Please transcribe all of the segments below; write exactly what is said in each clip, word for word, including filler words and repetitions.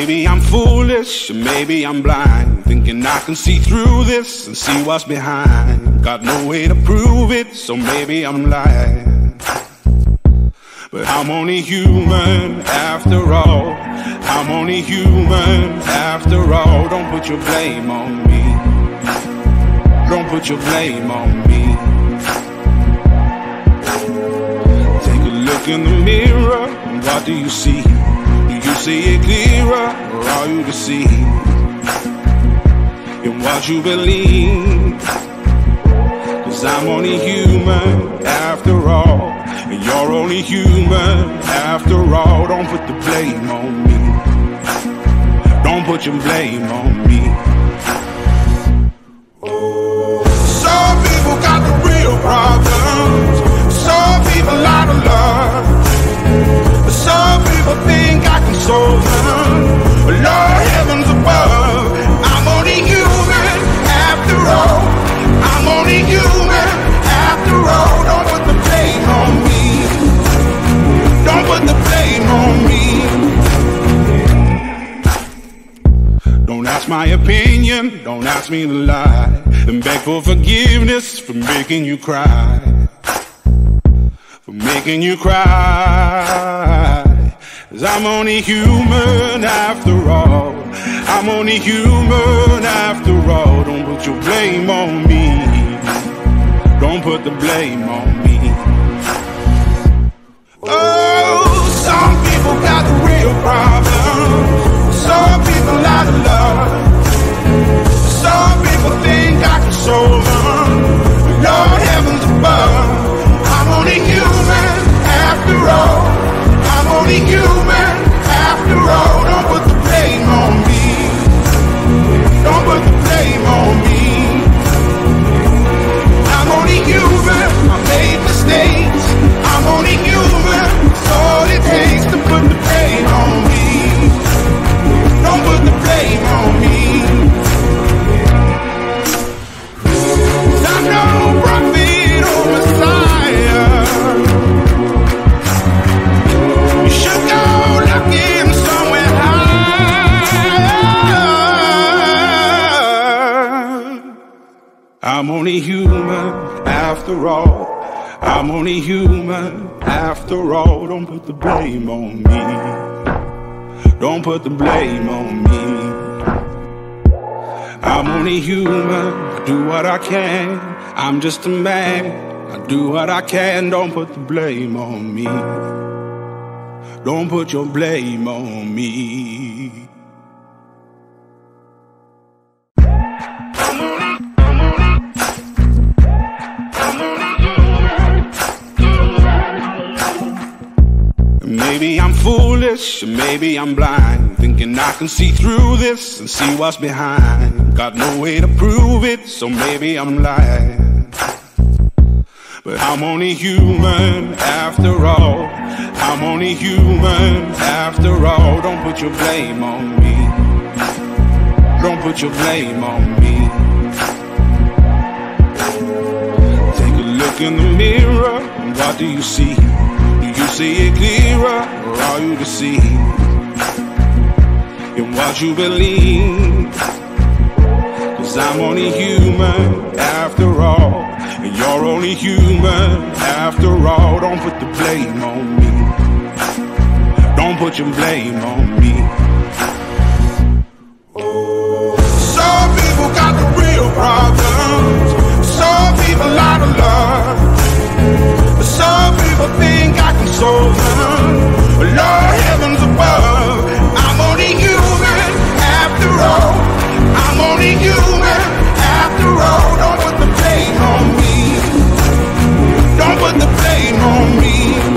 Maybe I'm foolish, or maybe I'm blind, thinking I can see through this and see what's behind. Got no way to prove it, so maybe I'm lying. But I'm only human after all. I'm only human after all. Don't put your blame on me. Don't put your blame on me. Take a look in the mirror, and what do you see? Do you see it clearer, or are you deceived in what you believe? 'Cause I'm only human after all, and you're only human after all. Don't put the blame on me. Don't put your blame on me. Some people got the real problems. Some people out of love. Some people think I can solve them. Lord, heavens above, I'm only human after all. I'm only human after all. Don't put the blame on me. Don't put the blame on me. Don't ask my opinion, don't ask me to lie, and beg for forgiveness for making you cry. For making you cry. 'Cause I'm only human after all. I'm only human after all. Don't put your blame on me. Don't put the blame on me. Oh, some people got the real problems. Some people out of love. Some people think I can solve them. Lord, heavens above, I'm only human after all. I'm only human after all. Don't put the blame on me. Don't put the blame on me. I'm only human. I made mistakes. I'm only human. It's all it takes to put the blame on me. Don't put the blame on me. 'Cause I'm no prophet or Messiah. You should go looking somewhere higher. I'm only human after all. I'm only human after all. Don't put the blame on me. Don't put the blame on me. I'm only human, I do what I can. I'm just a man, I do what I can. Don't put the blame on me. Don't put your blame on me. Maybe I'm foolish, or maybe I'm blind, thinking I can see through this and see what's behind. Got no way to prove it, so maybe I'm lying. But I'm only human after all. I'm only human after all. Don't put your blame on me. Don't put your blame on me. Take a look in the mirror, and what do you see? You see it clearer, or are you deceived in what you believe? 'Cause I'm only human after all, and you're only human after all. Don't put the blame on me. Don't put your blame on me. Some people got the real problems. Some people out of love. Some people think I can solve them. Lord, heavens above, I'm only human after all. I'm only human after all. Don't put the blame on me. Don't put the blame on me.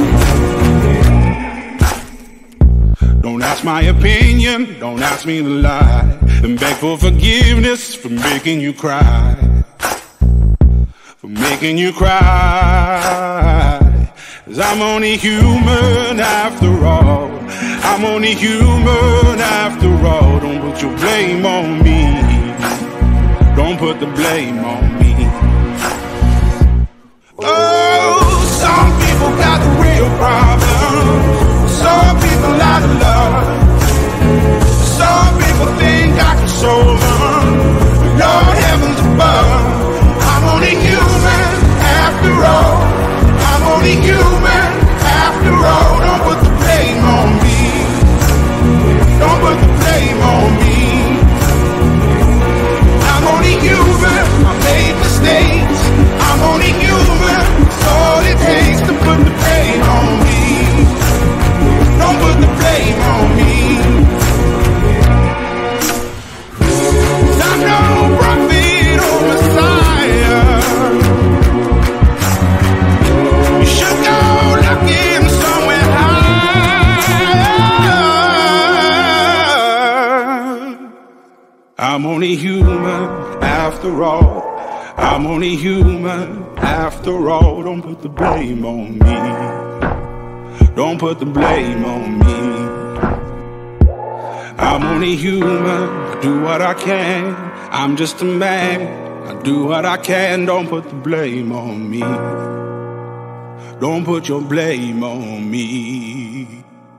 Don't ask my opinion, don't ask me to lie, and beg for forgiveness for making you cry. For making you cry. 'Cause I'm only human after all. I'm only human after all. Don't put your blame on me. Don't put the blame on me. Oh, some people got the real problems. Some people out of love. Some I'm only human after all. I'm only human after all. Don't put the blame on me. Don't put the blame on me. I'm only human, I do what I can. I'm just a man, I do what I can. Don't put the blame on me. Don't put your blame on me.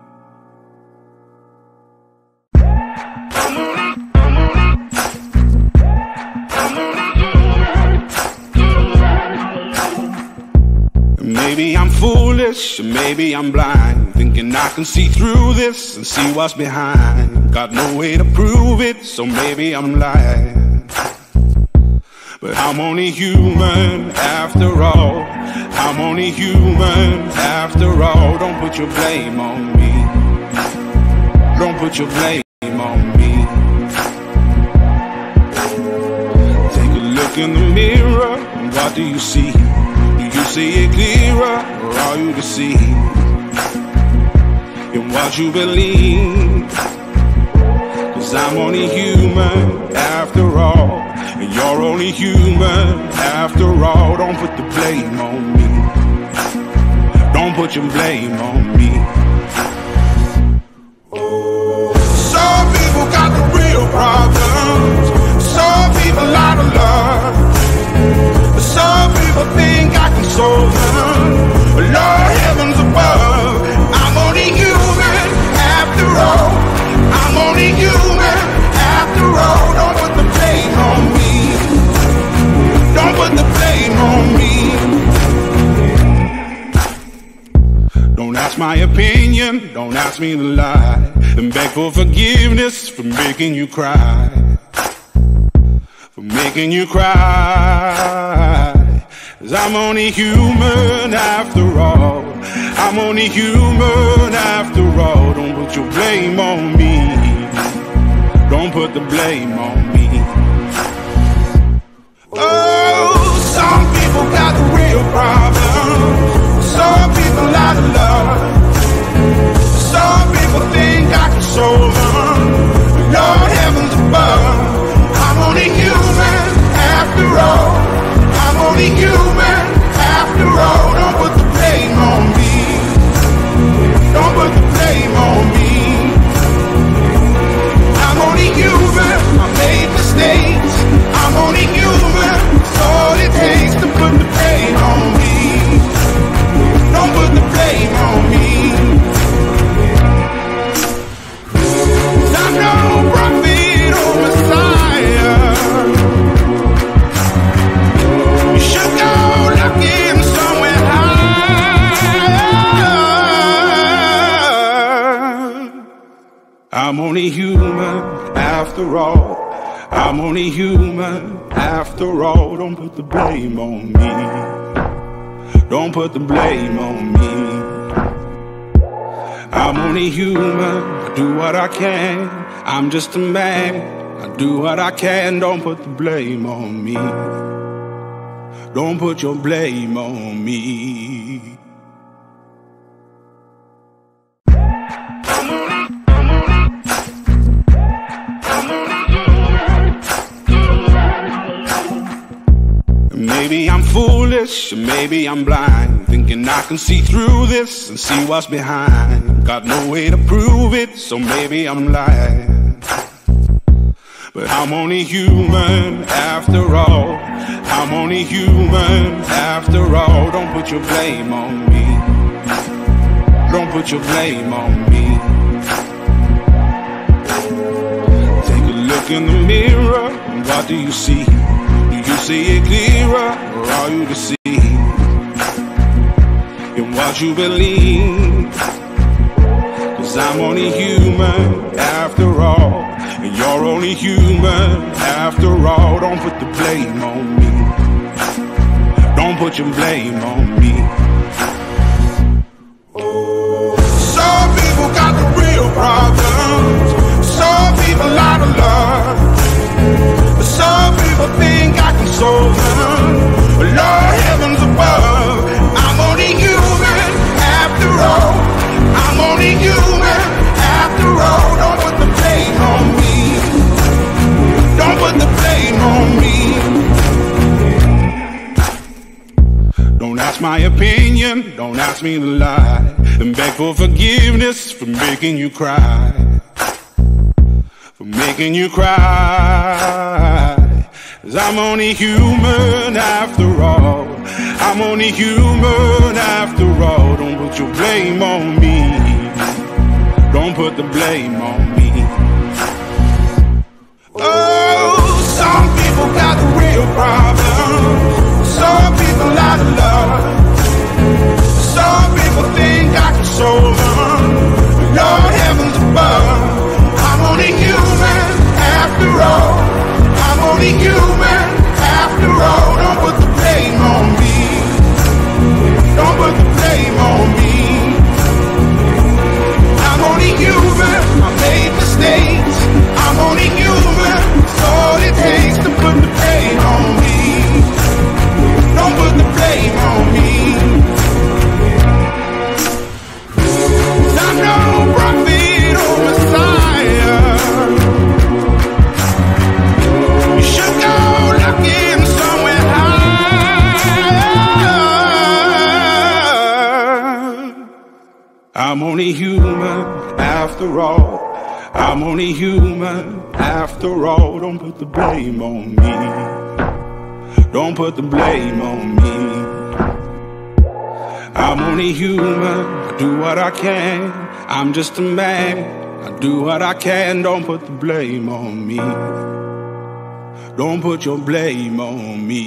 Maybe I'm foolish, maybe I'm blind, thinking I can see through this and see what's behind. Got no way to prove it, so maybe I'm lying. But I'm only human after all. I'm only human after all. Don't put your blame on me. Don't put your blame on me. Take a look in the mirror, and what do you see? You see it clearer, or are you deceived in what you believe? Cause I'm only human after all, and you're only human after all. Don't put the blame on me. Don't put your blame on me. Some people got the real problems. Some people out of love. Some people think I can solve them. Lord, heavens above, I'm only human after all. I'm only human after all. Don't put the blame on me. Don't put the blame on me. Don't ask my opinion, don't ask me to lie, and beg for forgiveness for making you cry. For making you cry. Cause I'm only human after all. I'm only human after all. Don't put your blame on me. Don't put the blame on me. Oh, some people got the real problem. Some people out of love. Some people think I can solve them. Lord, heavens above, I'm only human after all. I'm only human after all. Don't put the blame on me. Don't put the blame on me. I'm only human, I made mistakes. I'm only human, it's all it takes to put the blame on me. Don't put the blame on me. Cause I'm no prophet or Messiah. You should go looking somewhere higher. I'm only human after all. I'm only human after all. Don't put the blame on me. Don't put the blame on me. I'm only human, I do what I can. I'm just a man, I do what I can. Don't put the blame on me. Don't put your blame on me. Maybe I'm foolish, maybe I'm blind, thinking I can see through this and see what's behind. Got no way to prove it, so maybe I'm lying. But I'm only human after all. I'm only human after all. Don't put your blame on me. Don't put your blame on me. Take a look in the mirror, and what do you see? Do you see it clearer, or are you deceived in what you believe? Cause I'm only human after all, and you're only human after all. Don't put the blame on me. Don't put your blame on me. Some people got the real problems. Some people out of love. Some people think I can solve them. Lord, heavens above, I'm only human after all. I'm only human after all. Don't put the blame on me. Don't ask my opinion, don't ask me to lie, and beg for forgiveness for making you cry, for making you cry. 'Cause I'm only human after all, I'm only human after all. Don't put your blame on me, don't put the blame on me. Oh, some people got the real problem, some people out of love, some people think I can solve them. Lord heavens above, I'm only human after all, I'm only human after all. Don't put the blame on me, don't put the blame on me. I'm only human, I made mistakes, I'm only human, it's all it takes to put the blame on me. Don't put the blame on me. 'Cause I'm no prophet or Messiah. You should go looking somewhere higher. I'm only human after all, I'm only human after all. Don't put the blame on me, don't put the blame on me. I'm only human, I do what I can, I'm just a man, I do what I can. Don't put the blame on me, don't put your blame on me.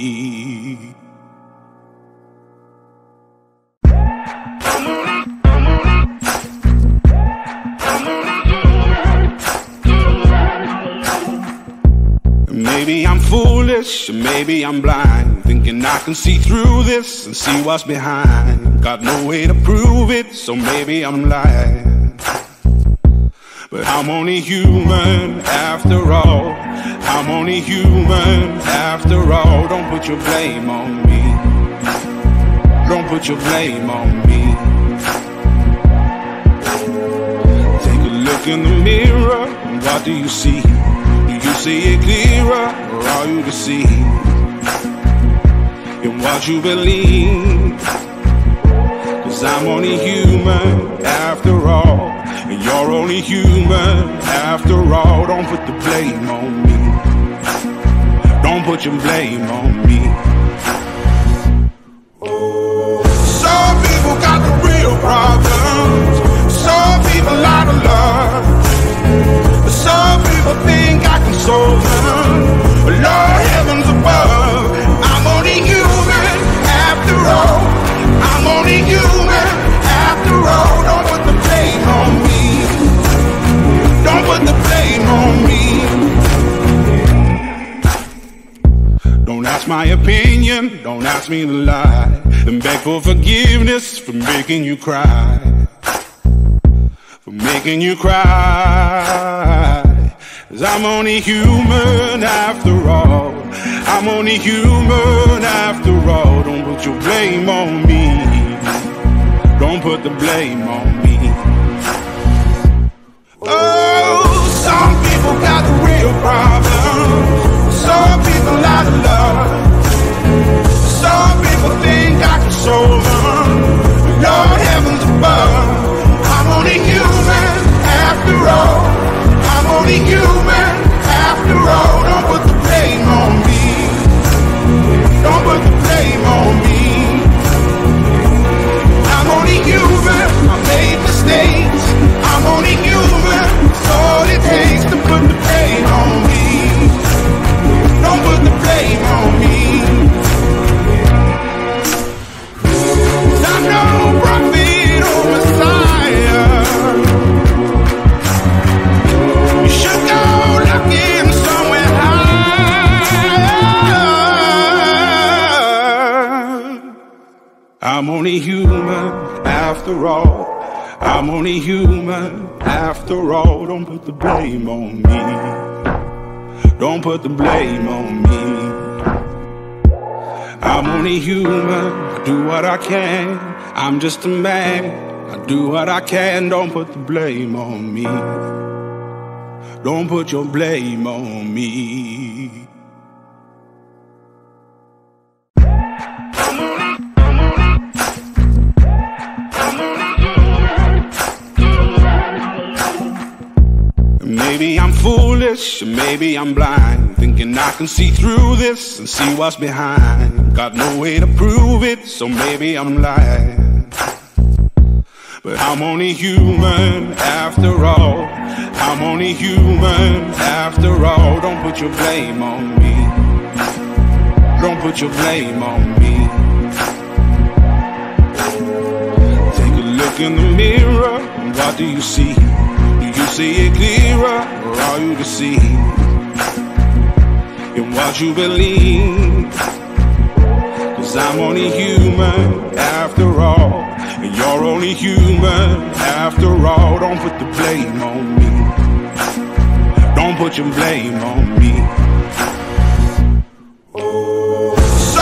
Maybe I'm foolish, or maybe I'm blind, thinking I can see through this and see what's behind. Got no way to prove it, so maybe I'm lying. But I'm only human after all, I'm only human after all. Don't put your blame on me, don't put your blame on me. Take a look in the mirror, and what do you see? You see it clearer, or are you deceived in what you believe? 'Cause I'm only human after all, and you're only human after all. Don't put the blame on me, don't put your blame on me. Some people got the real problems, some people out of love, some people think I can solve them. Lord heavens above, I'm only human after all, I'm only human after all. Don't put the blame on me, don't put the blame on me. Don't ask my opinion, don't ask me to lie, and beg for forgiveness for making you cry, for making you cry. 'Cause I'm only human after all, I'm only human after all. Don't put your blame on me, don't put the blame on me. Oh, some people got the real problem, some people out of love, some people think I can solve them. Lord heavens above, I'm only human after all, I'm only human after all. Don't put the blame on me, don't put the blame on me. I'm only human, I made mistakes, I'm only human, it's all it takes to put the blame on me. Don't put the blame on me. 'Cause I'm no prophet or Messiah. You should go looking somewhere higher. I'm only human after all, I'm only human after all. Don't put the blame on me, don't put the blame on me. I'm only human, I do what I can, I'm just a man, I do what I can. Don't put the blame on me, don't put your blame on me. I'm only, I'm only foolish, or maybe I'm blind, thinking I can see through this and see what's behind. Got no way to prove it, so maybe I'm lying. But I'm only human after all. I'm only human after all. Don't put your blame on me. Don't put your blame on me. Take a look in the mirror, and what do you see? Do you see it clearer, or are you deceived in what you believe? 'Cause I'm only human after all, and you're only human after all. Don't put the blame on me. Don't put your blame on me. So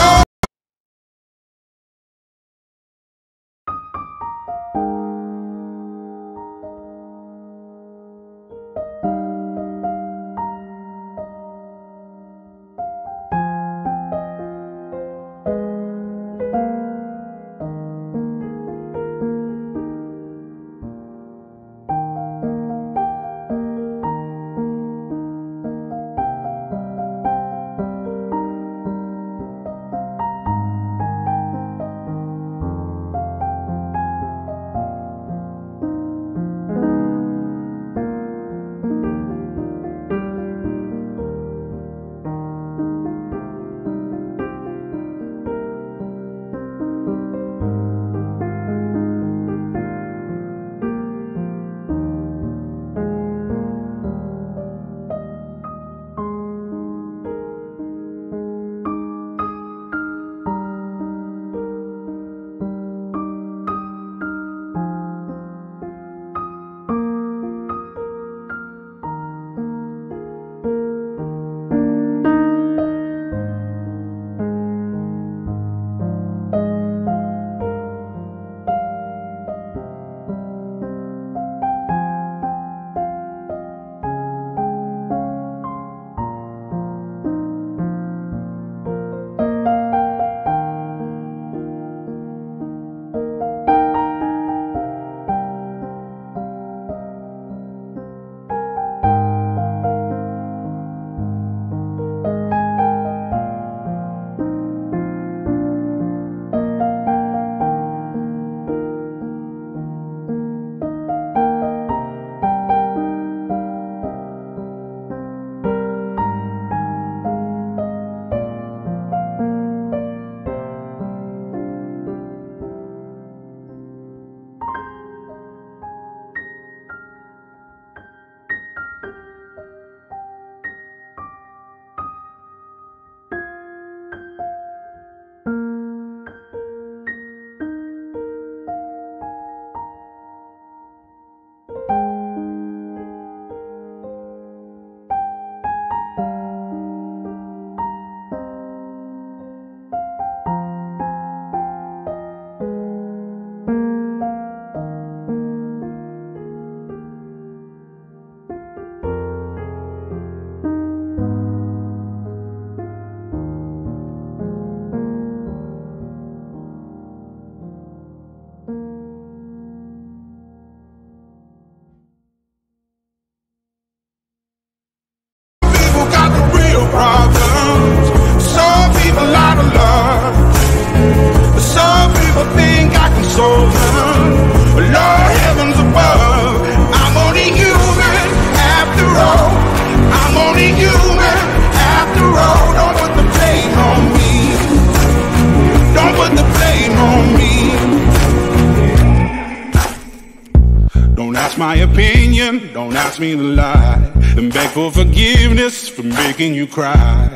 my opinion, don't ask me to lie, and beg for forgiveness for making you cry,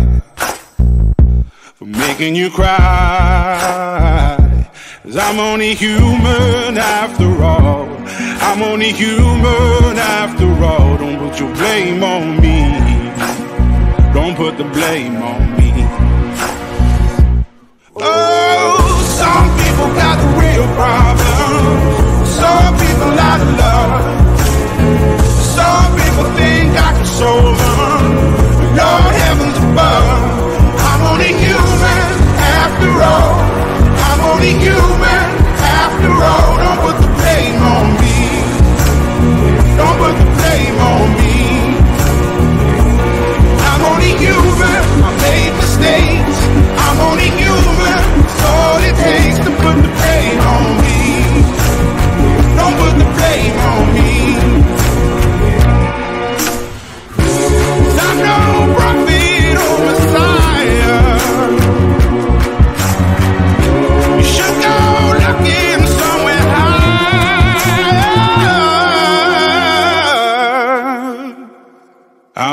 for making you cry. 'Cause I'm only human after all. I'm only human after all. Don't put your blame on me. Don't put the blame on me. Oh, some people got the real problems. Some people out of love. Some people think I can solve them. Lord heavens above, I'm only human after all. I'm only human after all. Don't put the blame on me. Don't put the blame on me.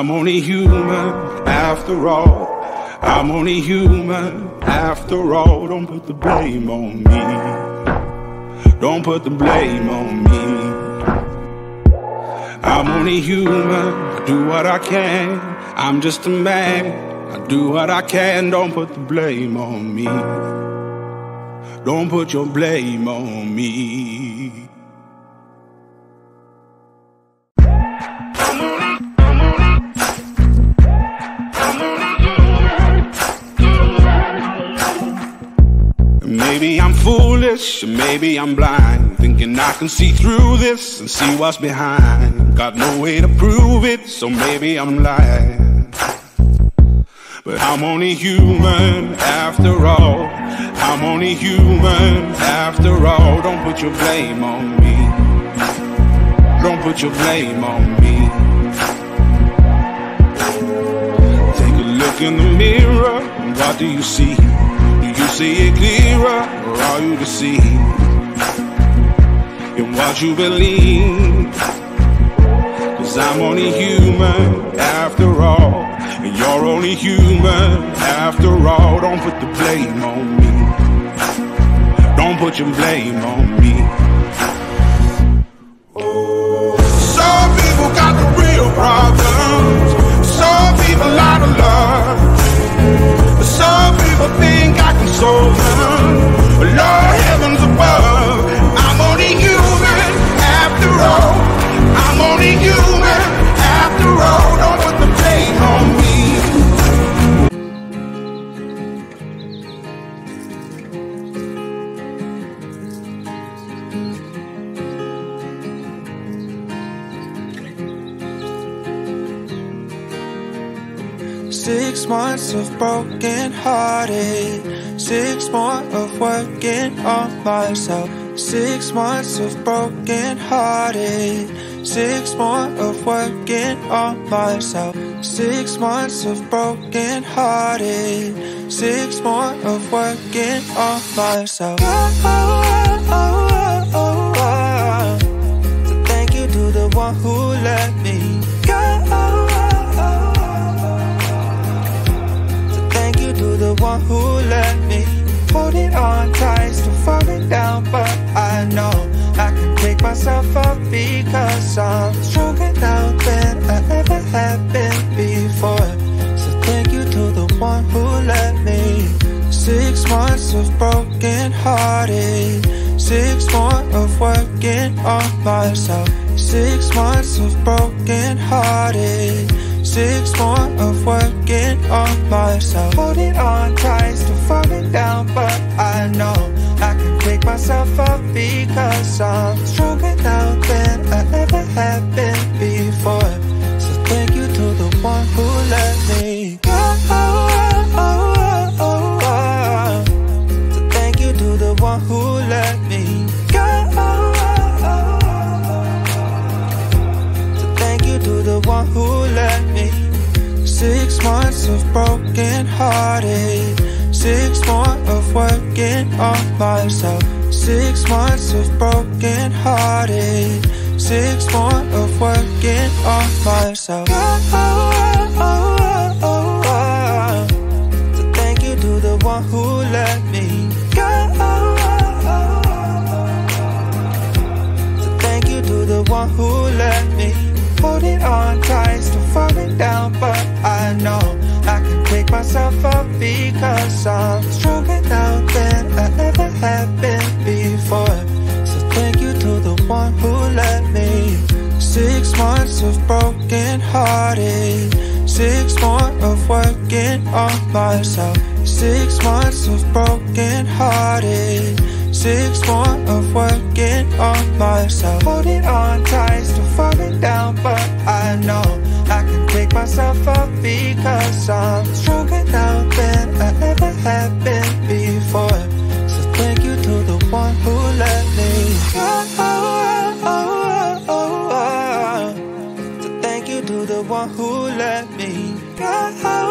I'm only human after all. I'm only human after all. Don't put the blame on me. Don't put the blame on me. I'm only human, I do what I can. I'm just a man, I do what I can. Don't put the blame on me. Don't put your blame on me. Maybe I'm foolish, maybe I'm blind, thinking I can see through this and see what's behind. Got no way to prove it, so maybe I'm lying. But I'm only human after all. I'm only human after all. Don't put your blame on me. Don't put your blame on me. Take a look in the mirror, what do you see? Do you see it clearer, or are you deceived in what you believe? Cause I'm only human after all, and you're only human after all. Don't put the blame on me. Don't put your blame on me. Some people got the real problems. Some people out of love. Some people think I can solve them. Lord heavens above, I'm only human after all. I'm only human after all. Don't put the blame on me. Six months of broken hearted, six more of working on myself. Six months of broken hearted, six more of working on myself. Six months of broken hearted, six more of working on myself. Oh, oh, oh, oh, oh. So thank you to the one who let me go. To the one who let me hold it on tight, still falling down, but I know I can pick myself up because I'm stronger now than I ever have been before. So thank you to the one who let me. Six months of broken hearted, six more of working on myself. Six months of broken hearted, six more of working on myself. Holding on tight, still falling down, but I know I can pick myself up because I'm stronger now than I ever have been before. So thank you to the one who let me go. So thank you to the one who let me go. So thank you to the one who let me. Six months of broken hearted, six more of working on myself. Six months of broken hearted, six more of working on myself. Oh, oh, oh, oh, oh. So thank you to the one who let me go. So thank you to the one who let me. Holding on tight, still falling down, but I know I can pick myself up because I'm stronger now than I ever have been before. So thank you to the one who let me. Six months of broken hearted, six more of working on myself. Six months of broken hearted, six more of working on myself. Holding on tight, still falling down, but I know I can pick myself up because I'm stronger now than I ever have been before. So thank you to the one who let me go. So thank you to the one who let me go.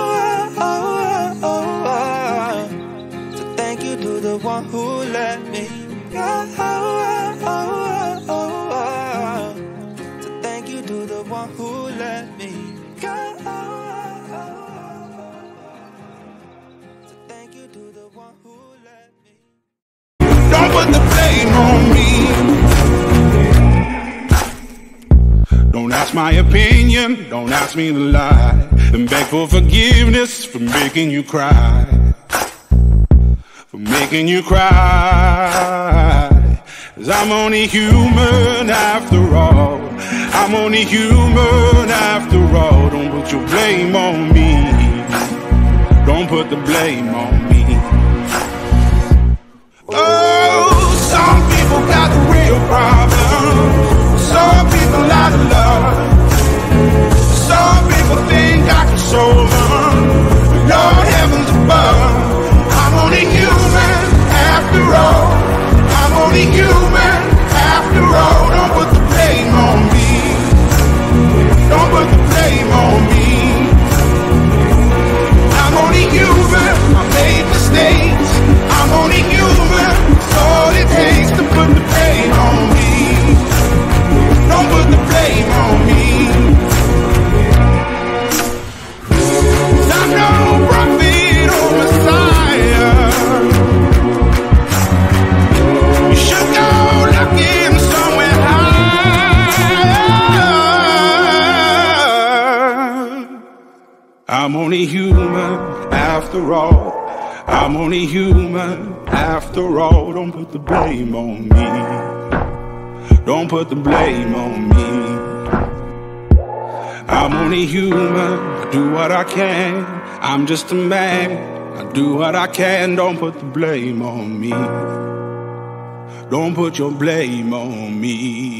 So thank you to the one who let me go. So thank you to the one who let me go. put the blame on me. Don't ask my opinion, don't ask me to lie, and beg for forgiveness for making you cry, for making you cry. 'Cause I'm only human after all, I'm only human after all. Don't put your blame on me, don't put the blame on me. Oh, some people got the real problem, some people out of love, some people think I can solve them. Lord heavens above, I'm only human after all, I'm only human after all. Don't put the blame on me, don't put the blame on me. I'm only human, I made mistakes, I'm only human, it's all it takes to put the blame on me. Don't put the blame on me. 'Cause I'm no prophet or Messiah. You should go looking somewhere higher. I'm only human after all, I'm only human after all. Don't put the blame on me, don't put the blame on me. I'm only human, I do what I can, I'm just a man, I do what I can. Don't put the blame on me, don't put your blame on me.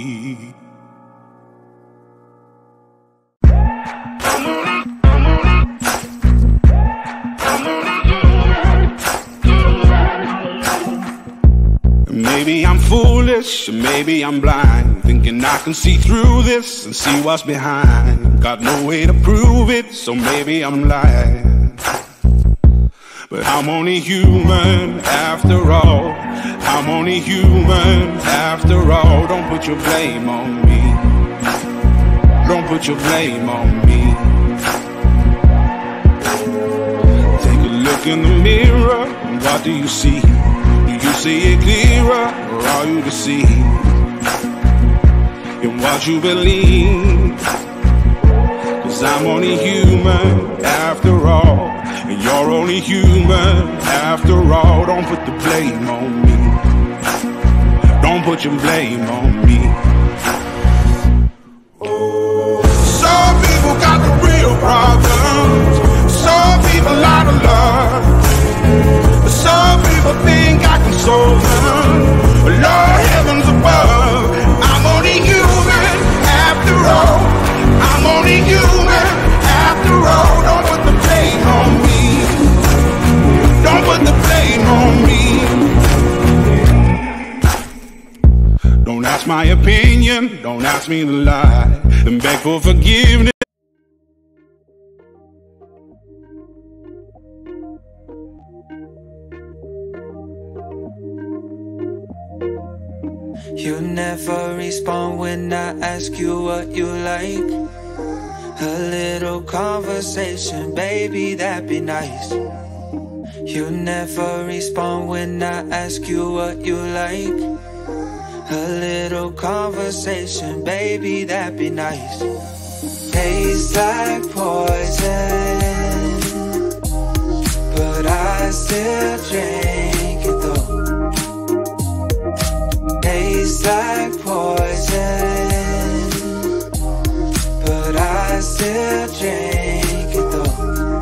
Maybe I'm foolish, maybe I'm blind, thinking I can see through this and see what's behind. Got no way to prove it, so maybe I'm lying. But I'm only human after all, I'm only human after all. Don't put your blame on me, don't put your blame on me. Take a look in the mirror, and what do you see? You see it clearer, or are you deceived in what you believe? 'Cause I'm only human after all, and you're only human after all. Don't put the blame on me, don't put your blame on me. Some people got the real problems, some people out of love, some people think I can solve them. Lord heavens above, I'm only human after all, I'm only human after all. Don't put the blame on me, don't put the blame on me. Don't ask my opinion, don't ask me to lie, and beg for forgiveness. You never respond when I ask you what you like. A little conversation, baby, that'd be nice. You never respond when I ask you what you like. A little conversation, baby, that'd be nice. Tastes like poison, but I still drink it though. Tastes like poison, but I still drink it though.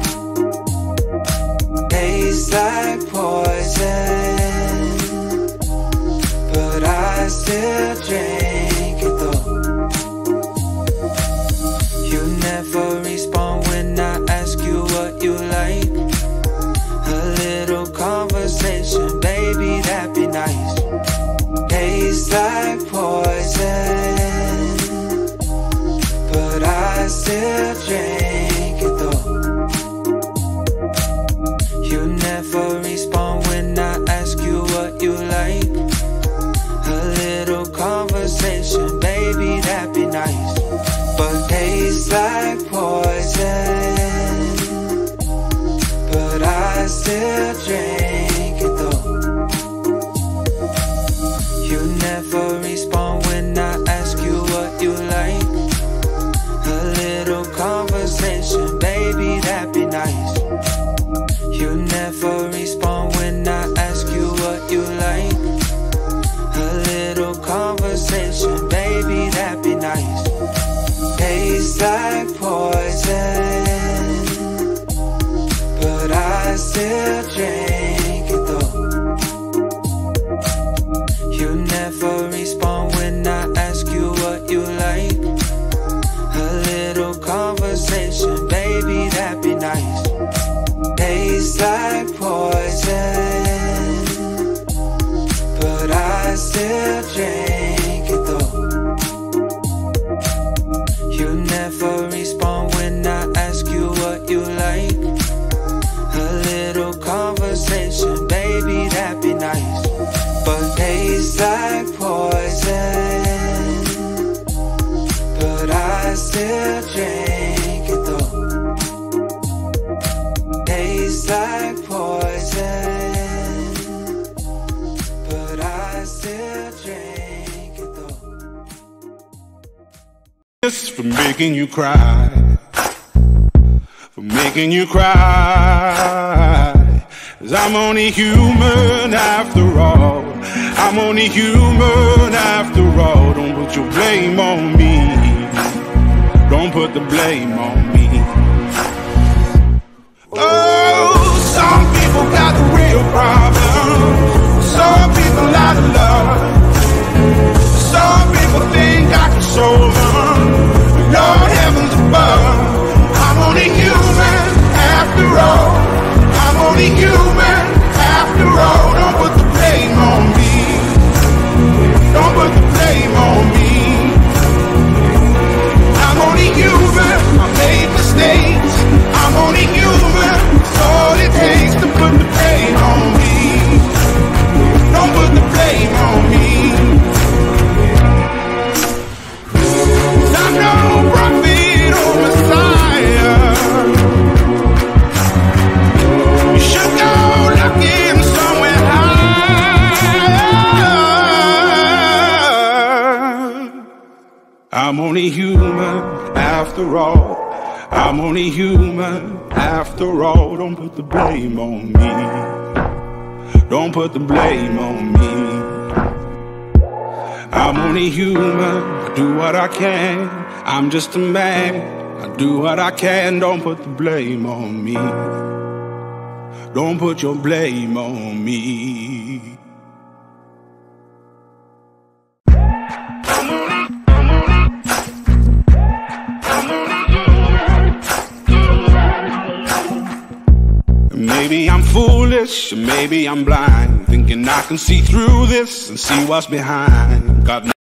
Tastes like poison, but I still drink it though. You never respond when I ask you what you like. A little conversation, baby, that'd be nice. Tastes like poison, but I still drink it though. You never respond when I ask you what you like. A little conversation. I still drink it though. You never respond when I ask you what you like. A little conversation, baby, that'd be nice. But tastes like poison, but I still drink it though. Tastes like poison, but I still drink it though. Just for making you cry, for making you cry. 'Cause I'm only human after all. I'm only human after all. Don't put your blame on me. Don't put the blame on me. Oh, some people got the real problem. Some people out of love. Some people think I can solve them. Lord heavens above, I'm only human after all. I'm only human after all. Don't put the blame on me. Don't put the blame on me. I'm only human. I made mistakes. I'm only human. It's all it takes to put the blame on me. Don't put the blame on me. 'Cause I'm no prophet or Messiah. You should go looking somewhere higher. I'm only human after all. I'm only human after all. Don't put the blame on me. Don't put the blame on me. I'm only human. I do what I can. I'm just a man. I do what I can. Don't put the blame on me. Don't put your blame on me. Maybe I'm foolish, maybe I'm blind, thinking I can see through this and see what's behind. God